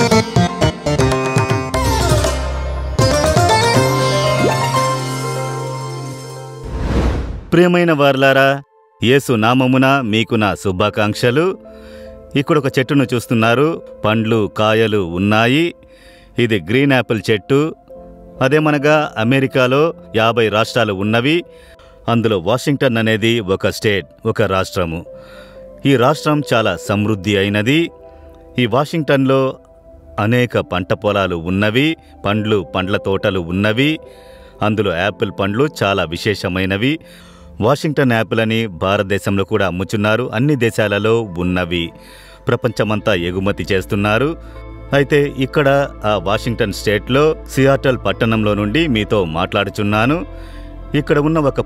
ప్రియమైన వారలారా, యేసు నామమున మీకు నా శుభాకాంక్షలు. ఇక్కడొక చెట్టును చూస్తున్నారు. పండ్లు కాయలు ఉన్నాయి. ఇది గ్రీన్ యాపిల్ చెట్టు. అదేమనగా అమెరికాలో 50 రాష్ట్రాలు ఉన్నవి. అందులో వాషింగ్టన్ అనేది ఒక స్టేట్, ఒక రాష్ట్రము. ఈ రాష్ట్రం చాలా సమృద్ధి అయినది. ఈ వాషింగ్టన్లో అనేక పంట పొలాలు ఉన్నవి, పండ్ల తోటలు ఉన్నవి. అందులో యాపిల్ పండ్లు చాలా విశేషమైనవి. వాషింగ్టన్ యాపిల్ అని భారతదేశంలో కూడా అమ్ముచున్నారు. అన్ని దేశాలలో ఉన్నవి. ప్రపంచమంతా ఎగుమతి చేస్తున్నారు. అయితే ఇక్కడ ఆ వాషింగ్టన్ స్టేట్లో సియాటల్ పట్టణంలో నుండి మీతో మాట్లాడుచున్నాను. ఇక్కడ ఉన్న ఒక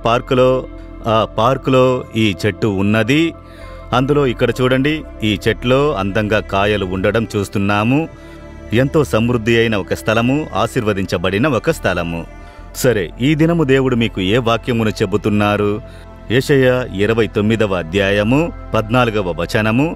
పార్కులో ఈ చెట్టు ఉన్నది. అందులో ఇక్కడ చూడండి, ఈ చెట్లో అందంగా కాయలు ఉండడం చూస్తున్నాము. ఎంతో సమృద్ధి అయిన ఒక స్థలము, ఆశీర్వదించబడిన ఒక స్థలము. సరే, ఈ దినము దేవుడు మీకు ఏ వాక్యమును చెబుతున్నారు? యెషయా 29వ అధ్యాయము 14వ వచనము.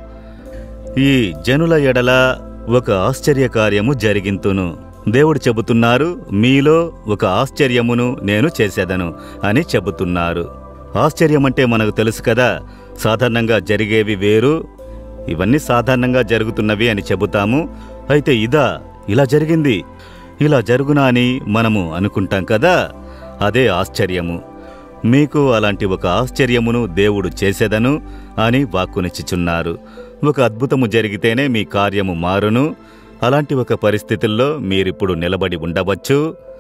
ఈ జనుల ఎడల ఒక ఆశ్చర్యకార్యము జరిగింతును. దేవుడు చెబుతున్నారు, మీలో ఒక ఆశ్చర్యమును నేను చేసేదను అని చెబుతున్నారు. ఆశ్చర్యమంటే మనకు తెలుసు కదా, సాధారణంగా జరిగేవి వేరు, ఇవన్నీ సాధారణంగా జరుగుతున్నవి అని చెబుతాము. అయితే ఇలా జరిగింది, ఇలా జరుగునా అని మనము అనుకుంటాం కదా, అదే ఆశ్చర్యము. మీకు అలాంటి ఒక ఆశ్చర్యమును దేవుడు చేసేదను అని వాక్కునిచ్చుచున్నారు. ఒక అద్భుతము జరిగితేనే మీ కార్యము మారును. అలాంటి ఒక పరిస్థితుల్లో మీరిప్పుడు నిలబడి ఉండవచ్చు.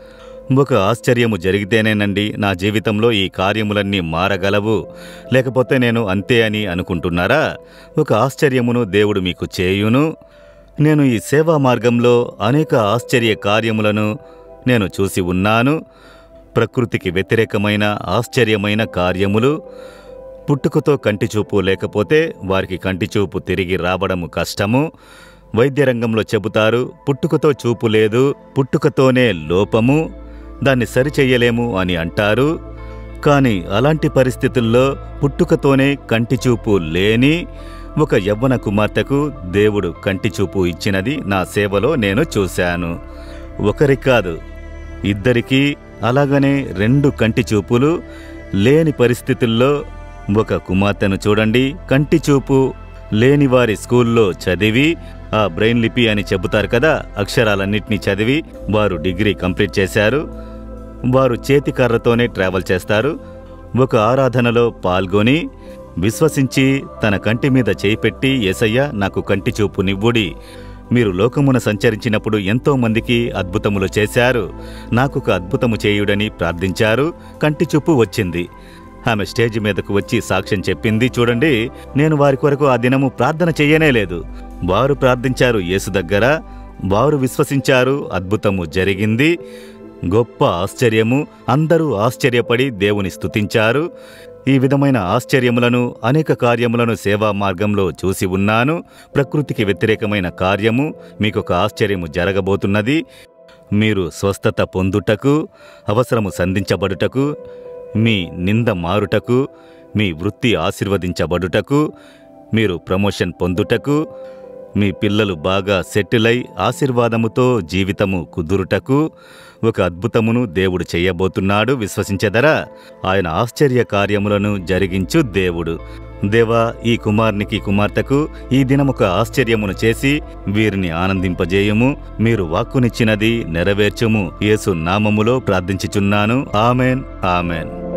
ఒక ఆశ్చర్యము జరిగితేనేనండి నా జీవితంలో ఈ కార్యములన్నీ మారగలవు, లేకపోతే నేను అంతే అని అనుకుంటున్నారా? ఒక ఆశ్చర్యమును దేవుడు మీకు చేయును. నేను ఈ సేవా మార్గంలో అనేక ఆశ్చర్య కార్యములను నేను చూసి ఉన్నాను. ప్రకృతికి వ్యతిరేకమైన ఆశ్చర్యమైన కార్యములు. పుట్టుకతో కంటిచూపు లేకపోతే వారికి కంటిచూపు తిరిగి రావడము కష్టము. వైద్య రంగంలో చెబుతారు, పుట్టుకతో చూపు లేదు, పుట్టుకతోనే లోపము, దాన్ని సరిచెయ్యలేము అని అంటారు. కానీ అలాంటి పరిస్థితుల్లో పుట్టుకతోనే కంటిచూపు లేని ఒక యవ్వన కుమార్తెకు దేవుడు కంటిచూపు ఇచ్చినది నా సేవలో నేను చూశాను. ఒకరికి కాదు, ఇద్దరికీ అలాగనే 2 కంటిచూపులు లేని పరిస్థితుల్లో ఒక కుమార్తెను చూడండి. కంటిచూపు లేని వారి స్కూల్లో చదివి, ఆ బ్రెయిన్ లిపి అని చెబుతారు కదా, అక్షరాలన్నింటినీ చదివి వారు డిగ్రీ కంప్లీట్ చేశారు. వారు చేతికర్రతోనే ట్రావెల్ చేస్తారు. ఒక ఆరాధనలో పాల్గొని విశ్వసించి తన కంటి మీద చేయి పెట్టి, యేసయ్యా నాకు కంటిచూపు నివ్వుడి. మీరు లోకమున సంచరించినప్పుడు ఎంతో మందికి అద్భుతములు చేశారు, నాకొక అద్భుతము చేయుడని ప్రార్థించారు. కంటిచూపు వచ్చింది. ఆమె స్టేజ్ మీదకు వచ్చి సాక్ష్యం చెప్పింది. చూడండి, నేను వారి కొరకు ఆ దినము ప్రార్థన చెయ్యనే లేదు. వారు ప్రార్థించారు యేసు దగ్గర, వారు విశ్వసించారు, అద్భుతము జరిగింది. గొప్ప ఆశ్చర్యము. అందరూ ఆశ్చర్యపడి దేవుని స్తుతించారు. ఈ విధమైన ఆశ్చర్యములను, అనేక కార్యములను సేవా మార్గంలో చూసి ఉన్నాను. ప్రకృతికి వ్యతిరేకమైన కార్యము, మీకొక ఆశ్చర్యము జరగబోతున్నది. మీరు స్వస్థత పొందుటకు, అవసరము సంధించబడుటకు, మీ నింద మారుటకు, మీ వృత్తి ఆశీర్వదించబడుటకు, మీరు ప్రమోషన్ పొందుటకు, మీ పిల్లలు బాగా సెటిల్ అయి ఆశీర్వాదముతో జీవితము కుదురుటకు ఒక అద్భుతమును దేవుడు చెయ్యబోతున్నాడు. విశ్వసించెదరా? ఆయన ఆశ్చర్య కార్యములను జరిగించు దేవుడు. దేవా, ఈ కుమారునికి కుమార్తెకు ఈ దినమొక ఆశ్చర్యమును చేసి వీరిని ఆనందింపజేయుము. మీరు వాక్కునిచ్చినది నెరవేర్చుము. యేసు నామములో ప్రార్థించుచున్నాను. Amen, amen.